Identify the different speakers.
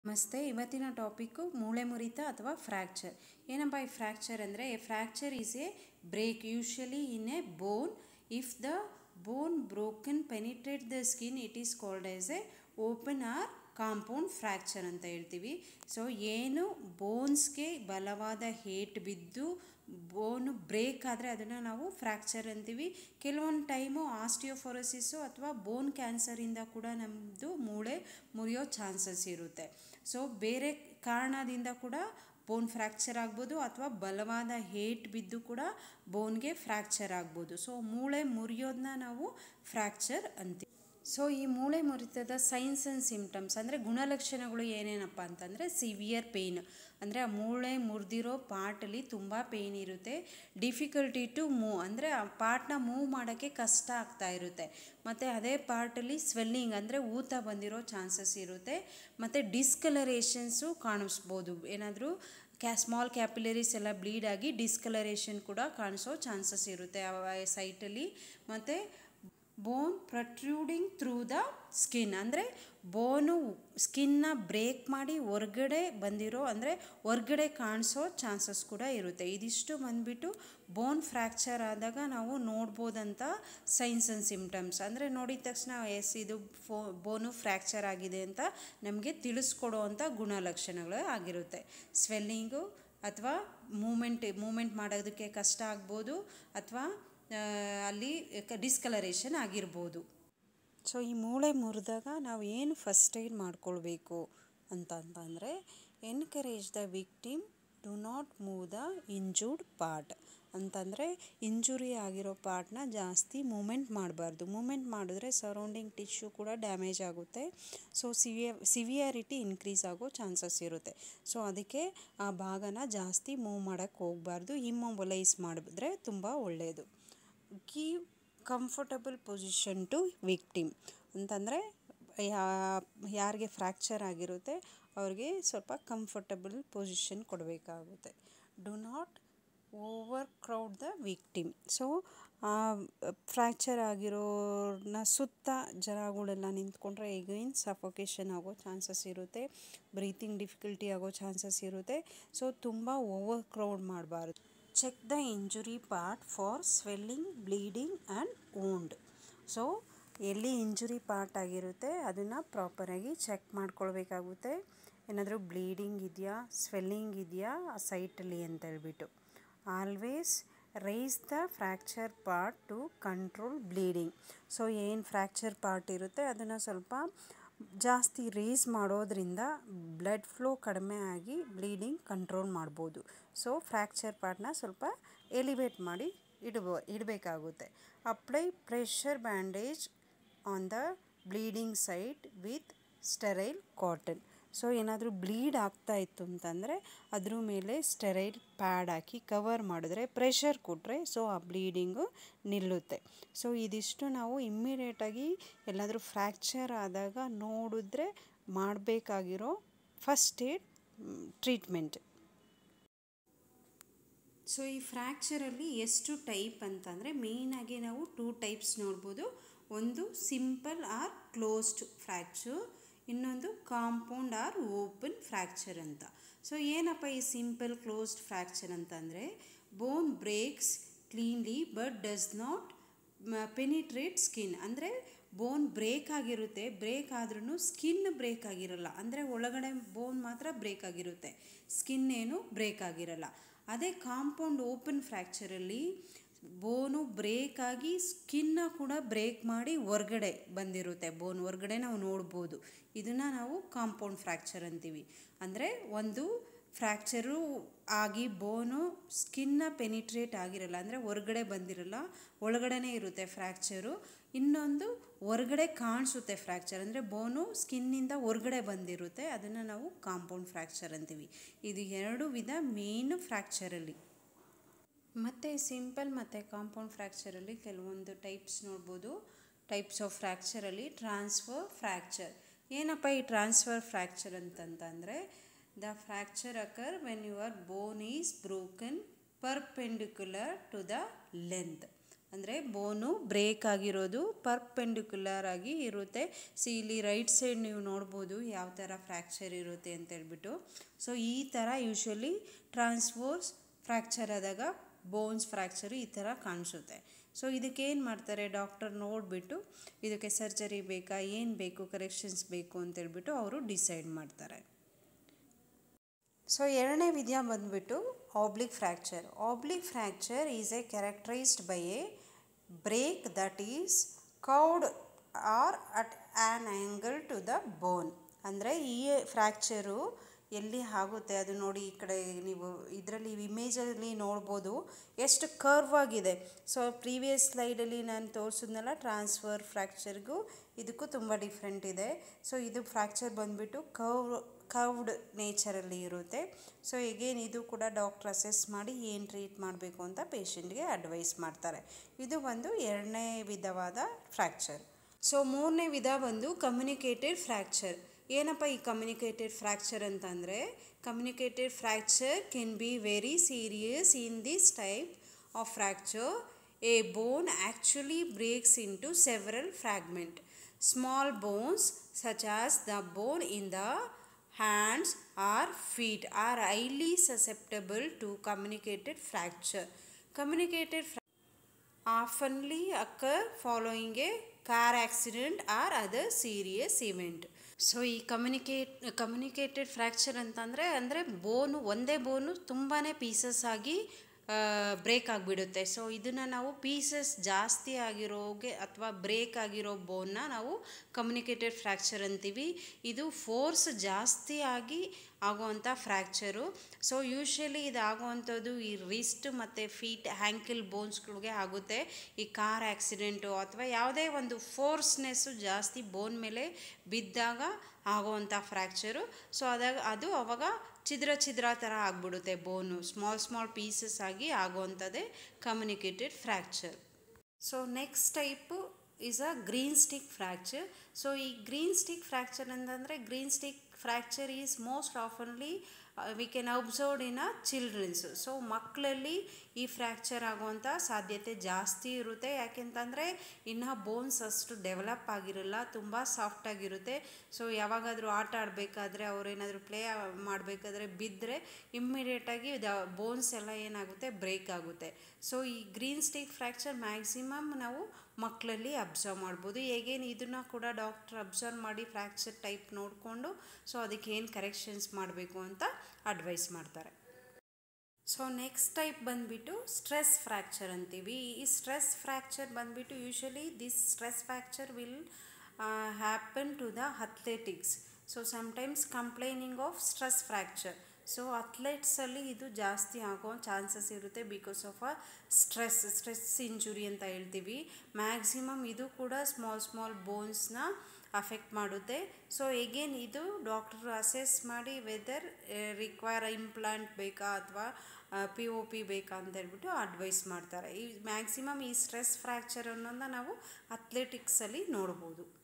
Speaker 1: ನಮಸ್ತೆ. ಇವತ್ತಿನ ಟಾಪಿಕ್ಕು ಮೂಳೆ ಮುರಿತ ಅಥವಾ ಫ್ರ್ಯಾಕ್ಚರ್. ಏನಪ್ಪ ಈ ಫ್ರ್ಯಾಕ್ಚರ್ ಅಂದರೆ, a fracture is a break usually in a bone. If the bone broken penetrate the skin, it is called as a open or compound fracture ಅಂತ ಹೇಳ್ತೀವಿ. So ಏನು ಬೋನ್ಸ್ಗೆ ಬಲವಾದ ಹೇಟ್ ಬಿದ್ದು ಬೋನು ಬ್ರೇಕ್ ಆದರೆ ಅದನ್ನು ನಾವು ಫ್ರ್ಯಾಕ್ಚರ್ ಅಂತೀವಿ. ಕೆಲವೊಂದು ಟೈಮು ಆಸ್ಟಿಯೋಫೊರೋಸಿಸ್ಸು ಅಥವಾ ಬೋನ್ ಕ್ಯಾನ್ಸರಿಂದ ಕೂಡ ನಮ್ಮದು ಮೂಳೆ ಮುರಿಯೋ ಚಾನ್ಸಸ್ ಇರುತ್ತೆ. ಸೊ ಬೇರೆ ಕಾರಣದಿಂದ ಕೂಡ ಬೋನ್ ಫ್ರ್ಯಾಕ್ಚರ್ ಆಗ್ಬೋದು ಅಥವಾ ಬಲವಾದ ಹೇಟ್ ಬಿದ್ದು ಕೂಡ ಬೋನ್ಗೆ ಫ್ರ್ಯಾಕ್ಚರ್ ಆಗ್ಬೋದು. ಸೊ ಮೂಳೆ ಮುರಿಯೋದನ್ನ ನಾವು ಫ್ರ್ಯಾಕ್ಚರ್ ಅಂತೀವಿ. ಸೊ ಈ ಮೂಳೆ ಮುರಿತದ ಸೈನ್ಸ್ ಆ್ಯಂಡ್ ಸಿಂಪ್ಟಮ್ಸ್ ಅಂದರೆ ಗುಣಲಕ್ಷಣಗಳು ಏನೇನಪ್ಪ ಅಂತಂದರೆ, ಸಿವಿಯರ್ ಪೇಯ್ನ್ ಅಂದರೆ ಆ ಮೂಳೆ ಮುರಿದಿರೋ ಪಾರ್ಟಲ್ಲಿ ತುಂಬ ಪೇಯ್ನ್ ಇರುತ್ತೆ. ಡಿಫಿಕಲ್ಟಿ ಟು ಮೂವ್ ಅಂದರೆ ಆ ಪಾರ್ಟ್ನ ಮೂವ್ ಮಾಡೋಕ್ಕೆ ಕಷ್ಟ ಆಗ್ತಾ ಇರುತ್ತೆ. ಮತ್ತು ಅದೇ ಪಾರ್ಟಲ್ಲಿ ಸ್ವೆಲ್ಲಿಂಗ್ ಅಂದರೆ ಊತ ಬಂದಿರೋ ಚಾನ್ಸಸ್ ಇರುತ್ತೆ. ಮತ್ತು ಡಿಸ್ಕಲರೇಷನ್ಸು ಕಾಣಿಸ್ಬೋದು. ಏನಾದರೂ ಸ್ಮಾಲ್ ಕ್ಯಾಪಿಲರೀಸ್ ಎಲ್ಲ ಬ್ಲೀಡ್ ಆಗಿ ಡಿಸ್ಕಲರೇಷನ್ ಕೂಡ ಕಾಣಿಸೋ ಚಾನ್ಸಸ್ ಇರುತ್ತೆ ಆ ಸೈಟಲ್ಲಿ. ಮತ್ತು bone protruding through the skin ಅಂದರೆ ಬೋನು ಸ್ಕಿನ್ನ ಬ್ರೇಕ್ ಮಾಡಿ ಹೊರ್ಗಡೆ ಬಂದಿರೋ ಅಂದರೆ ಹೊರ್ಗಡೆ ಕಾಣಿಸೋ ಚಾನ್ಸಸ್ ಕೂಡ ಇರುತ್ತೆ. ಇದಿಷ್ಟು ಬಂದುಬಿಟ್ಟು ಬೋನ್ ಫ್ರ್ಯಾಕ್ಚರ್ ಆದಾಗ ನಾವು ನೋಡ್ಬೋದಂಥ ಸೈನ್ಸ್ ಆ್ಯಂಡ್ ಸಿಂಪ್ಟಮ್ಸ್. ಅಂದರೆ ನೋಡಿದ ತಕ್ಷಣ ಎಸ್ ಇದು ಬೋನು ಫ್ರ್ಯಾಕ್ಚರ್ ಆಗಿದೆ ಅಂತ ನಮಗೆ ತಿಳಿಸ್ಕೊಡೋ ಅಂಥ ಗುಣಲಕ್ಷಣಗಳು ಆಗಿರುತ್ತೆ. ಸ್ವೆಲ್ಲಿಂಗು ಅಥವಾ ಮೂಮೆಂಟ್ ಮಾಡೋದಕ್ಕೆ ಕಷ್ಟ ಆಗ್ಬೋದು ಅಥವಾ ಅಲ್ಲಿ ಡಿಸ್ಕಲರೇಷನ್ ಆಗಿರ್ಬೋದು. ಸೊ ಈ ಮೂಳೆ ಮುರಿದಾಗ ನಾವು ಏನು ಫಸ್ಟ್ ಏಡ್ ಮಾಡ್ಕೊಳ್ಬೇಕು ಅಂತಂದರೆ, encourage the victim do not move the injured part ಅಂತಂದರೆ ಇಂಜುರಿ ಆಗಿರೋ ಪಾರ್ಟ್ನ ಜಾಸ್ತಿ ಮೂಮೆಂಟ್ ಮಾಡಬಾರ್ದು. ಮೂಮೆಂಟ್ ಮಾಡಿದ್ರೆ ಸರೌಂಡಿಂಗ್ ಟಿಶ್ಯೂ ಕೂಡ ಡ್ಯಾಮೇಜ್ ಆಗುತ್ತೆ. ಸೊ ಸಿವಿಯಾರಿಟಿ ಇನ್ಕ್ರೀಸ್ ಆಗೋ ಚಾನ್ಸಸ್ ಇರುತ್ತೆ. ಸೊ ಅದಕ್ಕೆ ಆ ಭಾಗನ ಜಾಸ್ತಿ ಮೂವ್ ಮಾಡೋಕ್ಕೆ ಹೋಗಬಾರ್ದು. ಇಮ್ಮೊಬಲೈಸ್ ಮಾಡಿದ್ರೆ ತುಂಬ ಒಳ್ಳೆಯದು. Give comfortable position to victim ಅಂತಂದರೆ ಯಾರಿಗೆ ಫ್ರ್ಯಾಕ್ಚರ್ ಆಗಿರುತ್ತೆ ಅವ್ರಿಗೆ ಸ್ವಲ್ಪ ಕಂಫರ್ಟಬಲ್ ಪೊಸಿಷನ್ ಕೊಡಬೇಕಾಗುತ್ತೆ. Do not overcrowd the victim. So fracture ಆಗಿರೋರನ್ನ ಸುತ್ತ ಜನಗಳೆಲ್ಲ ನಿಂತ್ಕೊಂಡ್ರೆ ಎಗೈನ್ ಸಫೋಕೇಷನ್ ಆಗೋ ಚಾನ್ಸಸ್ ಇರುತ್ತೆ. ಬ್ರೀತಿಂಗ್ ಡಿಫಿಕಲ್ಟಿ ಆಗೋ ಚಾನ್ಸಸ್ ಇರುತ್ತೆ. ಸೊ ತುಂಬ ಓವರ್ ಕ್ರೌಡ್ ಮಾಡಬಾರ್ದು. Check the injury part for swelling, bleeding and wound. So ಎಲ್ಲಿ ಇಂಜುರಿ ಪಾರ್ಟ್ ಆಗಿರುತ್ತೆ ಅದನ್ನು ಪ್ರಾಪರಾಗಿ ಚೆಕ್ ಮಾಡ್ಕೊಳ್ಬೇಕಾಗುತ್ತೆ. ಏನಾದರೂ ಬ್ಲೀಡಿಂಗ್ ಇದೆಯಾ, ಸ್ವೆಲ್ಲಿಂಗ್ ಇದೆಯಾ ಆ ಸೈಟಲ್ಲಿ ಅಂತ ಹೇಳ್ಬಿಟ್ಟು. Always raise the fracture part to control bleeding. So ಏನು ಫ್ರ್ಯಾಕ್ಚರ್ ಪಾರ್ಟ್ ಇರುತ್ತೆ ಅದನ್ನು ಸ್ವಲ್ಪ ಜಾಸ್ತಿ ರೇಸ್ ಮಾಡೋದ್ರಿಂದ ಬ್ಲಡ್ ಫ್ಲೋ ಕಡಿಮೆ ಆಗಿ ಬ್ಲೀಡಿಂಗ್ ಕಂಟ್ರೋಲ್ ಮಾಡ್ಬೋದು. ಸೊ ಫ್ರ್ಯಾಕ್ಚರ್ ಪಾರ್ಟ್ನ ಸ್ವಲ್ಪ ಎಲಿವೇಟ್ ಮಾಡಿ ಇಡಬೇಕಾಗುತ್ತೆ. Apply pressure bandage on the bleeding site with sterile cotton. So ಏನಾದರೂ ಬ್ಲೀಡ್ ಆಗ್ತಾ ಇತ್ತು ಅಂತಂದರೆ ಅದ್ರ ಮೇಲೆ ಸ್ಟೆರೈಲ್ ಪ್ಯಾಡ್ ಹಾಕಿ ಕವರ್ ಮಾಡಿದ್ರೆ ಪ್ರೆಷರ್ ಕೊಟ್ಟರೆ ಸೊ ಆ ಬ್ಲೀಡಿಂಗು ನಿಲ್ಲುತ್ತೆ. ಸೊ ಇದಿಷ್ಟು ನಾವು ಇಮ್ಮಿಡಿಯೇಟಾಗಿ ಎಲ್ಲಾದರೂ ಫ್ರ್ಯಾಕ್ಚರ್ ಆದಾಗ ನೋಡಿದ್ರೆ ಮಾಡಬೇಕಾಗಿರೋ ಫಸ್ಟ್ ಏಡ್ ಟ್ರೀಟ್ಮೆಂಟ್. ಸೊ ಈ ಫ್ರ್ಯಾಕ್ಚರಲ್ಲಿ ಎಷ್ಟು ಟೈಪ್ ಅಂತಂದರೆ ಮೇಯ್ನಾಗಿ ನಾವು 2 ಟೈಪ್ಸ್ ನೋಡ್ಬೋದು. ಒಂದು ಸಿಂಪಲ್ ಆರ್ ಕ್ಲೋಸ್ಡ್ ಫ್ರ್ಯಾಕ್ಚರ್, ಇನ್ನೊಂದು ಕಾಂಪೌಂಡ್ ಆರ್ ಓಪನ್ ಫ್ರ್ಯಾಕ್ಚರ್ ಅಂತ. ಸೊ ಏನಪ್ಪ ಈ ಸಿಂಪಲ್ ಕ್ಲೋಸ್ಡ್ ಫ್ರ್ಯಾಕ್ಚರ್ ಅಂತಂದರೆ, bone breaks cleanly but does not penetrate skin. ಅಂದರೆ ಬೋನ್ ಬ್ರೇಕ್ ಆಗಿರುತ್ತೆ, ಬ್ರೇಕ್ ಆದ್ರೂ ಸ್ಕಿನ್ ಬ್ರೇಕ್ ಆಗಿರಲ್ಲ. ಅಂದರೆ ಒಳಗಡೆ ಬೋನ್ ಮಾತ್ರ ಬ್ರೇಕ್ ಆಗಿರುತ್ತೆ, ಸ್ಕಿನ್ ಏನು ಬ್ರೇಕ್ ಆಗಿರಲ್ಲ. ಅದೇ ಕಾಂಪೌಂಡ್ ಓಪನ್ ಫ್ರ್ಯಾಕ್ಚರಲ್ಲಿ ಬೋನು ಬ್ರೇಕ್ ಆಗಿ ಸ್ಕಿನ್ನ ಕೂಡ ಬ್ರೇಕ್ ಮಾಡಿ ಹೊರ್ಗಡೆ ಬಂದಿರುತ್ತೆ. ಬೋನ್ ಹೊರ್ಗಡೆ ನಾವು ನೋಡ್ಬೋದು. ಇದನ್ನು ನಾವು ಕಾಂಪೌಂಡ್ ಫ್ರ್ಯಾಕ್ಚರ್ ಅಂತೀವಿ. ಅಂದರೆ ಒಂದು ಫ್ರ್ಯಾಕ್ಚರು ಆಗಿ ಬೋನು ಸ್ಕಿನ್ನ ಪೆನಿಟ್ರೇಟ್ ಆಗಿರಲ್ಲ, ಅಂದರೆ ಹೊರ್ಗಡೆ ಬಂದಿರಲ್ಲ, ಒಳಗಡೆನೇ ಇರುತ್ತೆ ಫ್ರ್ಯಾಕ್ಚರು. ಇನ್ನೊಂದು ಹೊರ್ಗಡೆ ಕಾಣಿಸುತ್ತೆ ಫ್ರ್ಯಾಕ್ಚರ್, ಅಂದರೆ ಬೋನು ಸ್ಕಿನ್ನಿಂದ ಹೊರ್ಗಡೆ ಬಂದಿರುತ್ತೆ, ಅದನ್ನು ನಾವು ಕಾಂಪೌಂಡ್ ಫ್ರ್ಯಾಕ್ಚರ್ ಅಂತೀವಿ. ಇದು 2 ವಿಧ ಮೇನ್ ಫ್ರ್ಯಾಕ್ಚರಲ್ಲಿ. ಮತ್ತು ಸಿಂಪಲ್ ಮತ್ತು ಕಾಂಪೌಂಡ್ ಫ್ರ್ಯಾಕ್ಚರಲ್ಲಿ ಕೆಲವೊಂದು ಟೈಪ್ಸ್ ನೋಡ್ಬೋದು. ಟೈಪ್ಸ್ ಆಫ್ ಫ್ರ್ಯಾಕ್ಚರಲ್ಲಿ ಟ್ರಾನ್ಸ್ಫರ್ ಫ್ರ್ಯಾಕ್ಚರ್. ಏನಪ್ಪ ಈ ಟ್ರಾನ್ಸ್ಫರ್ ಫ್ರ್ಯಾಕ್ಚರ್ ಅಂತಂತಂದರೆ, the fracture occur when your bone is broken perpendicular to the length. ಅಂದರೆ ಬೋನು ಬ್ರೇಕ್ ಆಗಿರೋದು ಪರ್ಪೆಂಡಿಕ್ಯುಲರ್ ಆಗಿ ಇರುತ್ತೆ. ಇಲ್ಲಿ ರೈಟ್ ಸೈಡ್ ನೀವು ನೋಡ್ಬೋದು ಯಾವ ಥರ ಫ್ರ್ಯಾಕ್ಚರ್ ಇರುತ್ತೆ ಅಂತ ಹೇಳ್ಬಿಟ್ಟು. ಸೊ ಈ ಥರ ಯೂಶ್ವಲಿ ಟ್ರಾನ್ಸ್ವರ್ಸ್ ಫ್ರ್ಯಾಕ್ಚರ್ ಆದಾಗ ಬೋನ್ಸ್ ಫ್ರ್ಯಾಕ್ಚರು ಈ ಥರ ಕಾಣಿಸುತ್ತೆ. ಸೊ ಇದಕ್ಕೆ ಏನು ಮಾಡ್ತಾರೆ, ಡಾಕ್ಟರ್ ನೋಡಿಬಿಟ್ಟು ಇದಕ್ಕೆ ಸರ್ಜರಿ ಬೇಕಾ, ಏನು ಬೇಕು, ಕರೆಕ್ಷನ್ಸ್ ಬೇಕು ಅಂತೇಳ್ಬಿಟ್ಟು ಅವರು ಡಿಸೈಡ್ ಮಾಡ್ತಾರೆ. ಸೊ ಎರಡನೇ ವಿಧ ಬಂದುಬಿಟ್ಟು oblique fracture. Oblique fracture is a characterised by a break that is curved or at an angle to the bone. ಅಂದರೆ ಈ ಫ್ರ್ಯಾಕ್ಚರು ಎಲ್ಲಿ ಆಗುತ್ತೆ ಅದು ನೋಡಿ, ಈ ಕಡೆ ನೀವು ಇದರಲ್ಲಿ ಇಮೇಜಲ್ಲಿ ನೋಡ್ಬೋದು ಎಷ್ಟು ಕರ್ವ್ ಆಗಿದೆ. ಸೊ ಪ್ರೀವಿಯಸ್ ಸ್ಲೈಡಲ್ಲಿ ನಾನು ತೋರಿಸಿದ್ನಲ್ಲ ಟ್ರಾನ್ಸ್ಫರ್ ಫ್ರ್ಯಾಕ್ಚರ್ಗೂ ಇದಕ್ಕೂ ತುಂಬ ಡಿಫ್ರೆಂಟ್ ಇದೆ. ಸೊ ಇದು ಫ್ರ್ಯಾಕ್ಚರ್ ಬಂದುಬಿಟ್ಟು ಕರ್ವ್ಡ್ ನೇಚರಲ್ಲಿ ಇರುತ್ತೆ. ಸೊ ಎಗೇನ್ ಇದು ಕೂಡ ಡಾಕ್ಟ್ರ್ ಅಸೆಸ್ ಮಾಡಿ ಏನು ಟ್ರೀಟ್ ಮಾಡಬೇಕು ಅಂತ ಪೇಷಂಟ್ಗೆ ಅಡ್ವೈಸ್ ಮಾಡ್ತಾರೆ. ಇದು ಒಂದು ಎರಡನೇ ವಿಧವಾದ ಫ್ರ್ಯಾಕ್ಚರ್. ಸೊ ಮೂರನೇ ವಿಧ ಬಂದು ಕಮ್ಯುನಿಕೇಟೆಡ್ ಫ್ರ್ಯಾಕ್ಚರ್. ಏನಪ್ಪ ಈ ಕಮ್ಯುನಿಕೇಟೆಡ್ ಫ್ರ್ಯಾಕ್ಚರ್ ಅಂತಂದರೆ, communicated fracture can be very serious. In this type of fracture a bone actually breaks into several fragment. Small bones such as the bone in the hands or feet are highly susceptible to communicated fracture. Communicated oftenly occur following a car accident or other serious event. So ಈ communicated fracture ಅಂದರೆ bone ಒಂದೇ ಬೋನು ತುಂಬಾ pieces ಆಗಿ break ಆಗಿಬಿಡುತ್ತೆ. So ಇದನ್ನು ನಾವು pieces ಜಾಸ್ತಿ ಆಗಿರೋಗೆ ಅಥವಾ ಬ್ರೇಕ್ ಆಗಿರೋ ಬೋನ್ನ ನಾವು ಕಮ್ಯುನಿಕೇಟೆಡ್ ಫ್ರ್ಯಾಕ್ಚರ್ ಅಂತೀವಿ. ಇದು ಫೋರ್ಸ್ ಜಾಸ್ತಿ ಆಗಿ ಆಗುವಂಥ ಫ್ರ್ಯಾಕ್ಚರು. ಸೊ ಯೂಶ್ವಲಿ ಇದು ಆಗುವಂಥದ್ದು ಈ ರಿಸ್ಟ್ ಮತ್ತು ಫೀಟ್ ಹ್ಯಾಂಕಲ್ ಬೋನ್ಸ್ಗಳಿಗೆ ಆಗುತ್ತೆ. ಈ ಕಾರ್ ಆ್ಯಕ್ಸಿಡೆಂಟು ಅಥವಾ ಯಾವುದೇ ಒಂದು ಫೋರ್ಸ್ನೆಸ್ಸು ಜಾಸ್ತಿ ಬೋನ್ ಮೇಲೆ ಬಿದ್ದಾಗ ಆಗುವಂಥ ಫ್ರ್ಯಾಕ್ಚರು. ಸೊ ಅದು ಅವಾಗ ಛಿದ್ರ ಥರ ಆಗಿಬಿಡುತ್ತೆ ಬೋನು, ಸ್ಮಾಲ್ ಪೀಸಸ್ ಆಗಿ ಆಗುವಂಥದ್ದೇ communicated fracture. So next type is a greenstick fracture. So ಈ ಗ್ರೀನ್ ಸ್ಟಿಕ್ ಫ್ರ್ಯಾಕ್ಚರ್ ಅಂತಂದರೆ, greenstick fracture is most oftenly we can observed in a childrens. So ಮಕ್ಕಳಲ್ಲಿ ಈ ಫ್ರ್ಯಾಕ್ಚರ್ ಆಗುವಂಥ ಸಾಧ್ಯತೆ ಜಾಸ್ತಿ ಇರುತ್ತೆ. ಯಾಕೆಂತಂದರೆ ಇನ್ನು ಬೋನ್ಸ್ ಅಷ್ಟು ಡೆವಲಪ್ ಆಗಿರಲ್ಲ, ತುಂಬ ಸಾಫ್ಟಾಗಿರುತ್ತೆ. ಸೊ ಯಾವಾಗಾದರೂ ಆಟ ಆಡಬೇಕಾದ್ರೆ ಅವರೇನಾದರೂ ಪ್ಲೇ ಮಾಡಬೇಕಾದ್ರೆ ಬಿದ್ದರೆ ಇಮ್ಮಿಡಿಯೇಟಾಗಿ ಬೋನ್ಸ್ ಎಲ್ಲ ಏನಾಗುತ್ತೆ, ಬ್ರೇಕ್ ಆಗುತ್ತೆ. ಸೊ ಈ ಗ್ರೀನ್ ಸ್ಟಿಕ್ ಫ್ರ್ಯಾಕ್ಚರ್ ಮ್ಯಾಕ್ಸಿಮಮ್ ನಾವು ಮಕ್ಕಳಲ್ಲಿ ಅಬ್ಸರ್ವ್ ಮಾಡ್ಬೋದು. ಹೇಗೇನು ಇದನ್ನು ಕೂಡ ಡಾಕ್ಟ್ರ್ ಅಬ್ಸರ್ವ್ ಮಾಡಿ ಫ್ರ್ಯಾಕ್ಚರ್ ಟೈಪ್ ನೋಡಿಕೊಂಡು ಸೊ ಅದಕ್ಕೆ ಏನು ಕರೆಕ್ಷನ್ಸ್ ಮಾಡಬೇಕು ಅಂತ ಅಡ್ವೈಸ್ ಮಾಡ್ತಾರೆ. ಸೊ ನೆಕ್ಸ್ಟ್ ಟೈಪ್ ಬಂದುಬಿಟ್ಟು ಸ್ಟ್ರೆಸ್ ಫ್ರ್ಯಾಕ್ಚರ್ ಅಂತೀವಿ. ಈ ಸ್ಟ್ರೆಸ್ ಫ್ರ್ಯಾಕ್ಚರ್ ಬಂದುಬಿಟ್ಟು usually this stress fracture will happen to the athletics. So sometimes complaining of stress fracture. So ಅಥ್ಲೆಟ್ಸಲ್ಲಿ ಇದು ಜಾಸ್ತಿ ಆಗೋ ಚಾನ್ಸಸ್ ಇರುತ್ತೆ because of a stress injury ಅಂತ ಹೇಳ್ತೀವಿ. ಮ್ಯಾಕ್ಸಿಮಮ್ ಇದು ಕೂಡ ಸ್ಮಾಲ್ ಬೋನ್ಸ್ನ ಅಫೆಕ್ಟ್ ಮಾಡುತ್ತೆ. ಸೊ ಎಗೇನ್ ಇದು ಡಾಕ್ಟರ್ ಅಸೆಸ್ ಮಾಡಿ ವೆದರ್ ರಿಕ್ವೈರ್ ಇಂಪ್ಲಾಂಟ್ ಬೇಕಾ ಅಥವಾ POP ಬೇಕಾ ಅಂತ ಹೇಳ್ಬಿಟ್ಟು ಅಡ್ವೈಸ್ ಮಾಡ್ತಾರೆ. ಈ ಮ್ಯಾಕ್ಸಿಮಮ್ ಈ ಸ್ಟ್ರೆಸ್ ಫ್ರ್ಯಾಕ್ಚರ್ ಅನ್ನೋದನ್ನ ನಾವು ಅಥ್ಲೆಟಿಕ್ಸಲ್ಲಿ ನೋಡ್ಬೋದು.